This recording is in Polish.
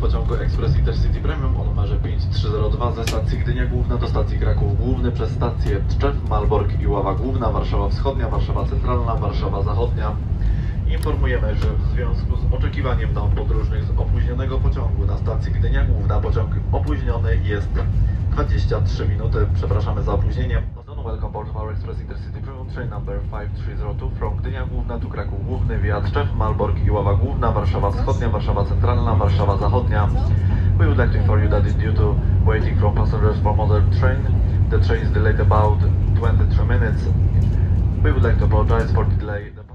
pociągu Express InterCity Premium o numerze 5302 ze stacji Gdynia Główna do stacji Kraków Główny przez stacje Tczew, Malbork i Ława Główna, Warszawa Wschodnia, Warszawa Centralna, Warszawa Zachodnia. Informujemy, że w związku z oczekiwaniem dom podróżnych z opóźnionego pociągu na stacji Gdynia Główna pociąg opóźniony jest 23 minuty. Przepraszamy za opóźnienie. Welcome aboard of our Express InterCity Premium train number 5302 from Gdynia Główna to Kraków Główny via Tczew, Malbork i Ława Główna, Warszawa Wschodnia, Warszawa Centralna, Warszawa Zachodnia. We would like to inform you that due to waiting from passengers from other train, the train is delayed about 23 minutes. We would like to apologize for the delay.